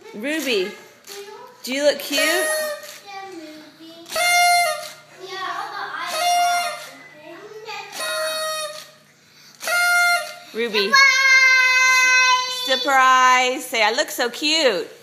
Ruby, do you look cute? Ruby, surprise! Say, I look so cute.